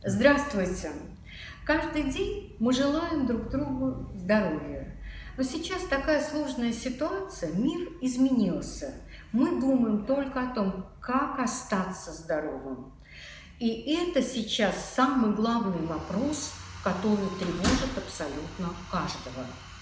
Здравствуйте! Каждый день мы желаем друг другу здоровья. Но сейчас такая сложная ситуация, мир изменился. Мы думаем только о том, как остаться здоровым. И это сейчас самый главный вопрос, который тревожит абсолютно каждого.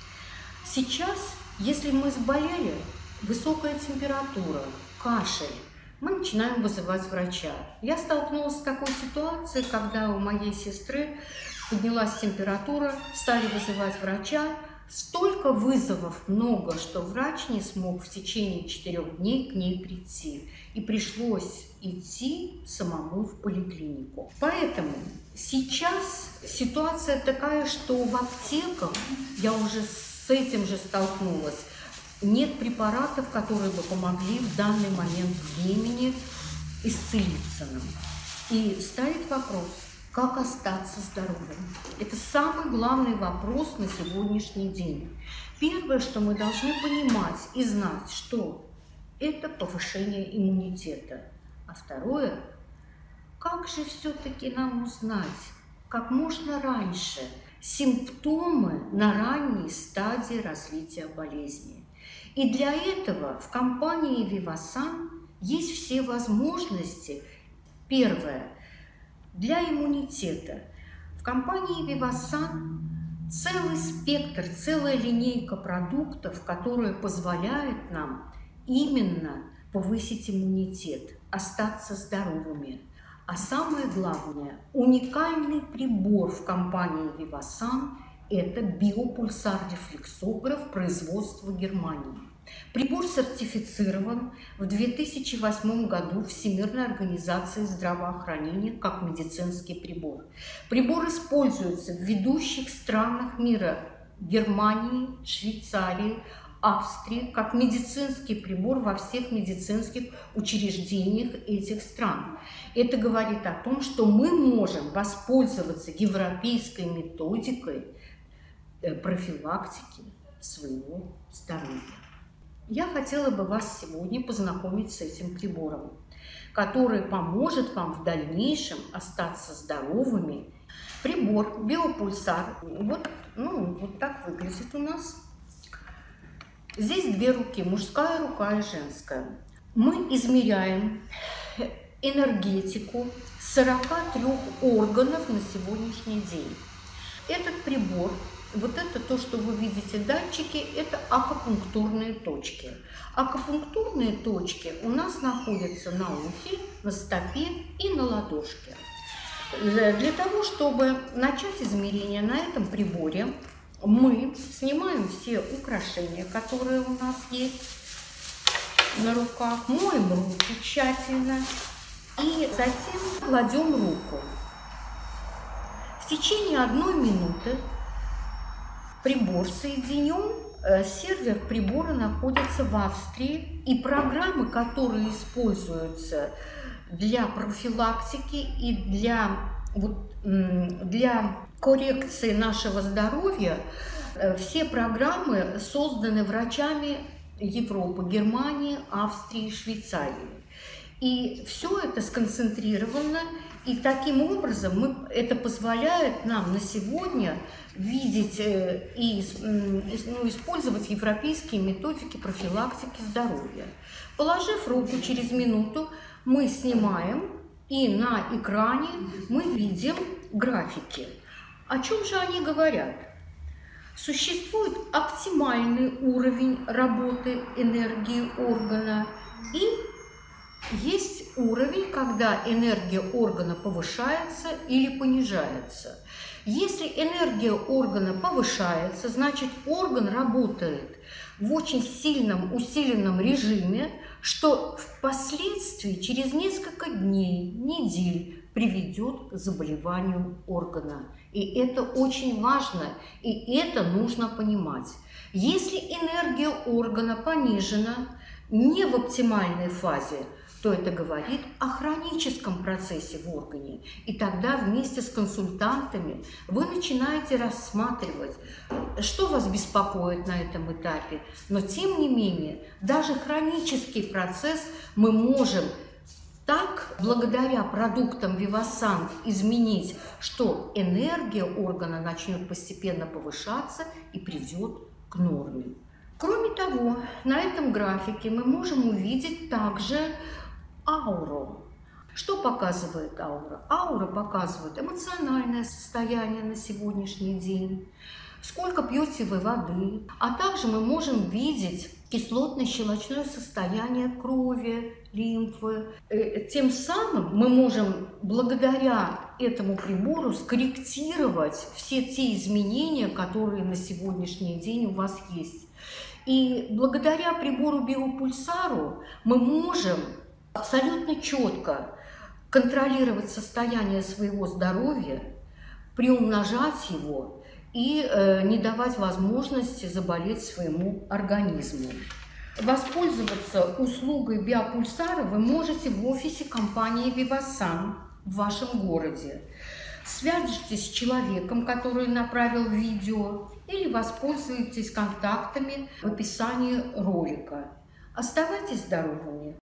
Сейчас, если мы заболели, высокая температура, кашель, мы начинаем вызывать врача. Я столкнулась с такой ситуацией, когда у моей сестры поднялась температура, стали вызывать врача. Столько вызовов много, что врач не смог в течение 4 дней к ней прийти. И пришлось идти самому в поликлинику. Поэтому сейчас ситуация такая, что в аптеках, я уже с этим же столкнулась, нет препаратов, которые бы помогли в данный момент времени исцелиться нам. И ставит вопрос, как остаться здоровым. Это самый главный вопрос на сегодняшний день. Первое, что мы должны понимать и знать, что это повышение иммунитета. А второе, как же все-таки нам узнать, как можно раньше симптомы на ранней стадии развития болезни. И для этого в компании Vivasan есть все возможности. Первое. Для иммунитета. В компании Vivasan целый спектр, целая линейка продуктов, которые позволяют нам именно повысить иммунитет, остаться здоровыми. А самое главное, уникальный прибор в компании Vivasan – это биопульсар-рефлексограф производства Германии. Прибор сертифицирован в 2008 году Всемирной организацией здравоохранения как медицинский прибор. Прибор используется в ведущих странах мира – Германии, Швейцарии, Австрии, как медицинский прибор во всех медицинских учреждениях этих стран. Это говорит о том, что мы можем воспользоваться европейской методикой профилактики своего здоровья. Я хотела бы вас сегодня познакомить с этим прибором, который поможет вам в дальнейшем остаться здоровыми. Прибор биопульсар, вот так выглядит у нас. Здесь 2 руки, мужская рука и женская. Мы измеряем энергетику 43 органов на сегодняшний день. Этот прибор, вот это то, что вы видите, датчики, это акупунктурные точки. Акупунктурные точки у нас находятся на ухе, на стопе и на ладошке. Для того, чтобы начать измерение на этом приборе, мы снимаем все украшения, которые у нас есть на руках, моем руки тщательно и затем кладем руку. В течение 1 минуты прибор соединен, сервер прибора находится в Австрии, и программы, которые используются для профилактики и для коррекции нашего здоровья, все программы созданы врачами Европы, Германии, Австрии, Швейцарии. И все это сконцентрировано, и таким образом это позволяет нам на сегодня видеть и использовать европейские методики профилактики здоровья. Положив руку, через минуту мы снимаем, и на экране мы видим графики. О чем же они говорят? Существует оптимальный уровень работы энергии органа и есть уровень, когда энергия органа повышается или понижается. Если энергия органа повышается, значит орган работает в очень сильном усиленном режиме, что впоследствии через несколько дней, недель приведет к заболеванию органа. И это очень важно, и это нужно понимать. Если энергия органа понижена, не в оптимальной фазе, то это говорит о хроническом процессе в органе. И тогда вместе с консультантами вы начинаете рассматривать, что вас беспокоит на этом этапе. Но тем не менее, даже хронический процесс мы можем Так, благодаря продуктам Vivasan изменить, что энергия органа начнет постепенно повышаться и придет к норме. Кроме того, на этом графике мы можем увидеть также ауру. Что показывает аура? Аура показывает эмоциональное состояние на сегодняшний день, сколько пьете вы воды, а также мы можем видеть кислотно-щелочное состояние крови, лимфы. Тем самым мы можем благодаря этому прибору скорректировать все те изменения, которые на сегодняшний день у вас есть. И благодаря прибору биопульсару мы можем абсолютно четко контролировать состояние своего здоровья, приумножать его и не давать возможности заболеть своему организму. Воспользоваться услугой биопульсара вы можете в офисе компании Vivasan в вашем городе. Свяжитесь с человеком, который направил видео, или воспользуйтесь контактами в описании ролика. Оставайтесь здоровыми!